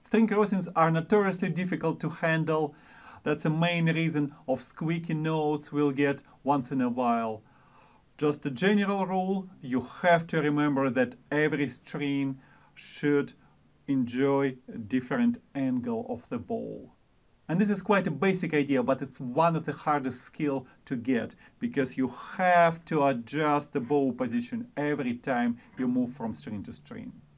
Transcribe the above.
String crossings are notoriously difficult to handle. That's the main reason of squeaky notes we'll get once in a while. Just a general rule, you have to remember that every string should enjoy a different angle of the bow. And this is quite a basic idea, but it's one of the hardest skills to get, because you have to adjust the bow position every time you move from string to string.